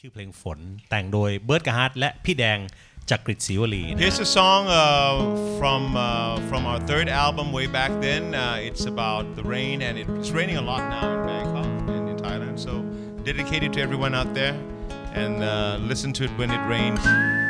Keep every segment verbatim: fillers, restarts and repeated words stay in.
ชื่อเพลงฝนแต่งโดยเบิร์ดกะฮาร์ทและพี่แดงจักริดศรีวลี Here's a song uh, from uh, from our third album way back then. Uh, it's about the rain, and it's raining a lot now in Bangkok and in Thailand. So dedicated to everyone out there, and uh, listen to it when it rains.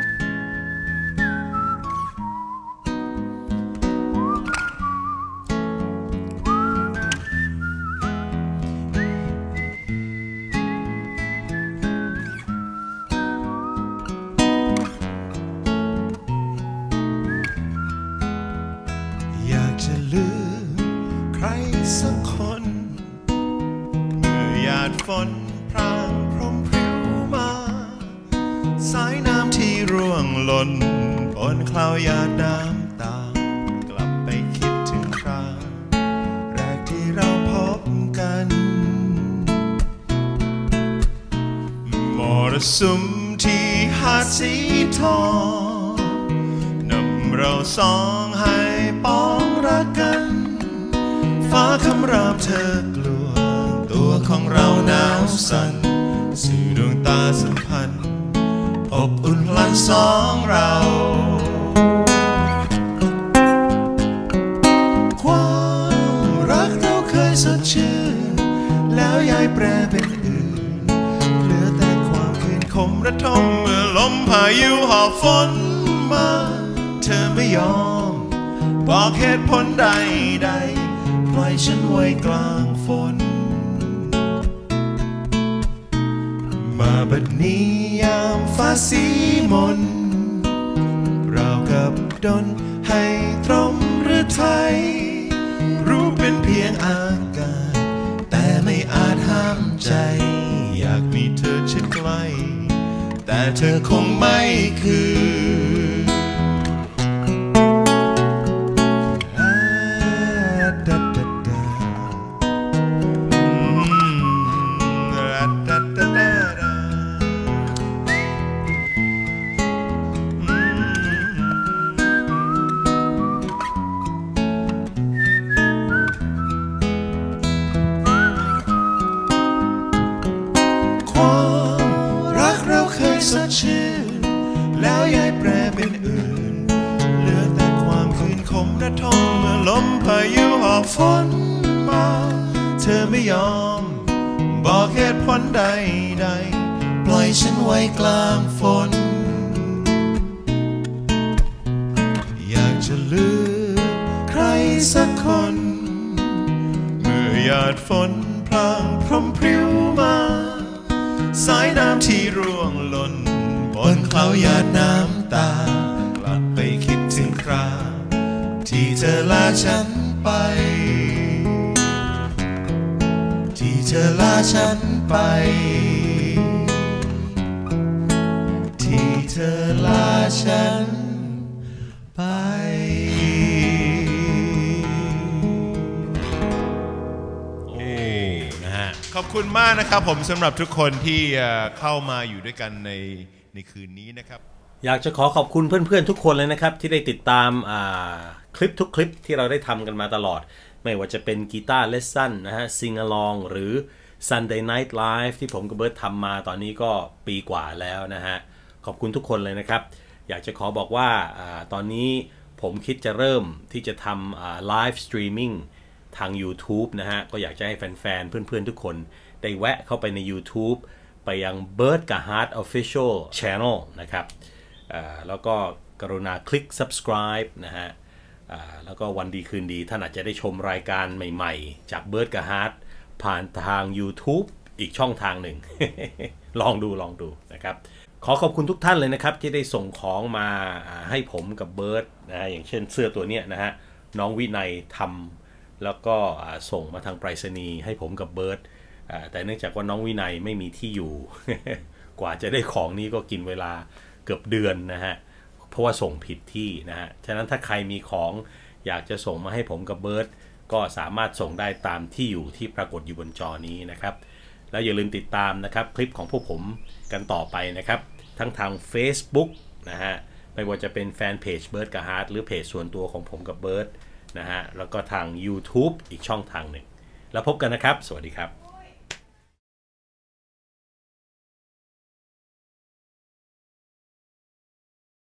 จะลืมใครสักคนเมื่อหยาดฝนพรางพรมพริ้วมาสายน้ำที่ร่วงหล่นบนคลาวหยาดน้ำตากลับไปคิดถึงคราวแรกที่เราพบกันมรสุมที่หาดสีทองนำเราสองให้ป้องรักกันฟ้าคำรามเธอกลัวตัวของเราหนาวสั่นสู่ดวงตาสัมพันธ์อบอุ่นพลันสองเราความรักเราเคยสดชื่นแล้วย้ายแปรเป็นอื่นเหลือแต่ความคืนคมระทมเมื่อลมพายุหอบฝนมาเธอไม่ยอมบอกเหตุผลใดใดปล่อยฉันไว้กลางฝนมาบัดนี้ยามฟ้าสีมนเรากับดนให้ตรมหรือไทยรู้เป็นเพียงอากาศแต่ไม่อาจห้ามใจอยากมีเธอชิดใกล้แต่เธอคงไม่คือสดชื่นแล้วย้ายแปรเป็นอื่นเหลือแต่ความคืนคมระทมเมื่อลมพายุหอบฝนมาเธอไม่ยอมบอกเหตุผลใดใดปล่อยฉันไว้กลางฝนอยากจะลืมใครสักคนเมื่อหยาดฝนพรางพรมพริ้วมาสายน้ำที่ร่วงหล่นบนคลาวหยาดน้ำตากลับไปคิดถึงคราวที่เธอลาฉันไปที่เธอลาฉันไปที่เธอลาฉันไปขอบคุณมากนะครับผมสำหรับทุกคนที่เข้ามาอยู่ด้วยกันในในคืนนี้นะครับอยากจะขอขอบคุณเพื่อนๆทุกคนเลยนะครับที่ได้ติดตามคลิปทุกคลิปที่เราได้ทำกันมาตลอดไม่ว่าจะเป็นกีตาร์เลสซันนะฮะซิงอลองหรือ Sunday Night Live ที่ผมกับเบิร์ตทำมาตอนนี้ก็ปีกว่าแล้วนะฮะขอบคุณทุกคนเลยนะครับอยากจะขอบอกว่าตอนนี้ผมคิดจะเริ่มที่จะทำไลฟ์สตรีมมิ่งทาง YouTube นะฮะก็อยากจะให้แฟนๆเพื่อนๆทุกคนได้แวะเข้าไปใน YouTube ไปยัง Bird Gahart Official Channel นะครับแล้วก็กรุณาคลิก Subscribe นะฮะแล้วก็วันดีคืนดีท่านอาจจะได้ชมรายการใหม่ๆจาก Bird Gahart ผ่านทาง YouTube อีกช่องทางหนึ่ง ลองดูลองดูนะครับขอขอบคุณทุกท่านเลยนะครับที่ได้ส่งของมาให้ผมกับเบิร์ดนะฮะอย่างเช่นเสื้อตัวนี้นะฮะน้องวินัยทำแล้วก็ส่งมาทางไปรษณีย์ให้ผมกับเบิร์ดแต่เนื่องจากว่าน้องวินัยไม่มีที่อยู่ กว่าจะได้ของนี้ก็กินเวลาเกือบเดือนนะฮะเพราะว่าส่งผิดที่นะฮะฉะนั้นถ้าใครมีของอยากจะส่งมาให้ผมกับเบิร์ดก็สามารถส่งได้ตามที่อยู่ที่ปรากฏอยู่บนจอนี้นะครับแล้วอย่าลืมติดตามนะครับคลิปของพวกผมกันต่อไปนะครับทั้งทาง Facebook นะฮะไม่ว่าจะเป็นแฟนเพจเบิร์ดกะฮาร์ทหรือเพจส่วนตัวของผมกับเบิร์ดนะฮะแล้วก็ทาง YouTube อีกช่องทางหนึ่งแล้วพบกันนะครับสวัสดีครับ